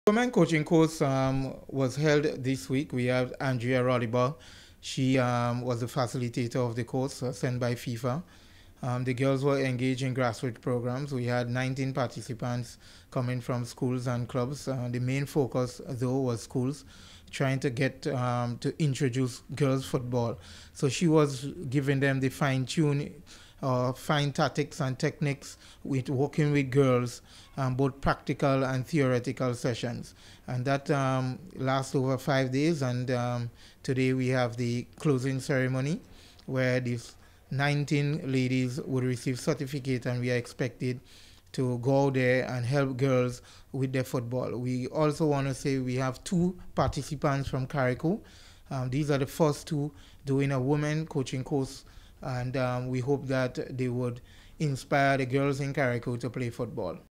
Women coaching course was held this week. We have Andrea Rollibar. She was the facilitator of the course sent by FIFA. The girls were engaged in grassroots programs. We had 19 participants coming from schools and clubs. The main focus, though, was schools, trying to get to introduce girls football. So she was giving them the fine tactics and techniques with working with girls, both practical and theoretical sessions. And that lasts over 5 days. And today we have the closing ceremony where these 19 ladies would receive certificate, and we are expected to go there and help girls with their football. We also want to say we have 2 participants from Carrico. These are the first 2 doing a women coaching course, and we hope that they would inspire the girls in Carrico to play football.